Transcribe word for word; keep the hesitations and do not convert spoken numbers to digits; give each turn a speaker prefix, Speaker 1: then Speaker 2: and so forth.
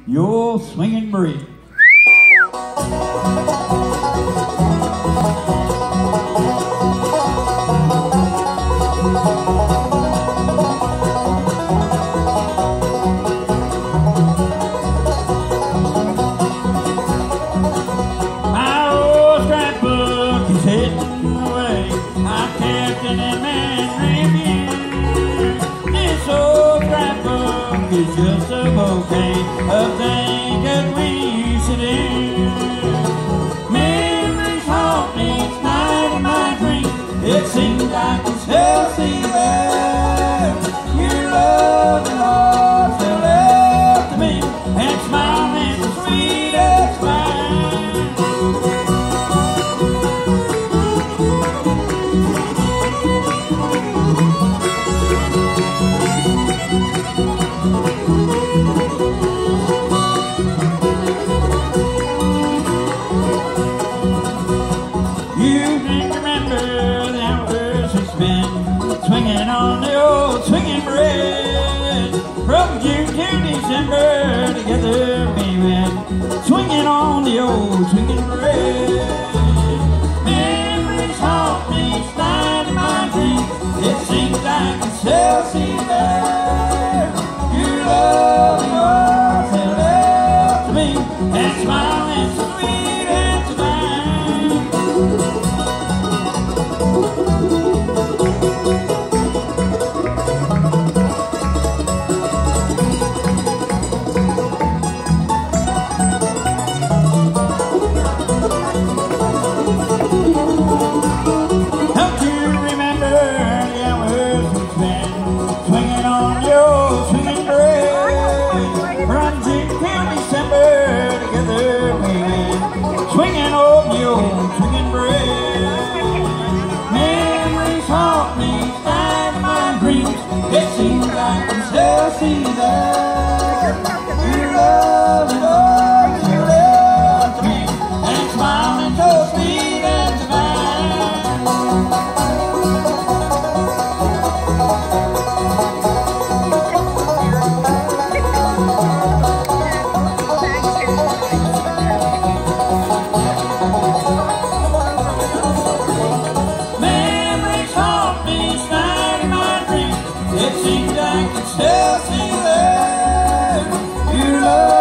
Speaker 1: your swinging bridge. My old scrapbook is heading away. I'm captain and man review. This old scrapbook is just a bouquet of things that we used to do. Memories haunt me each night in my dreams. It seems like it's healthy there. Your love and heart still left to me, and smiling so sweet as wine. You can remember the hours we spent swinging on the old swinging bridge. From June to December, together we went swinging on the old swinging bridge. Memories haunt me each night in my dreams. It seems like it's healthy there. Your love and yours have left to me, and smiling so sweet and divine. Don't you remember the hours we spent swinging on the old swinging bridge? From June till December, together we went swinging on the old swinging bridge. Memories haunt me each night in my dreams. It seems like it's healthy there. Your love and all you left to me, and smiling so sweet and divine. Memories haunt me each night in my dreams. It seems like it's healthy there. Your love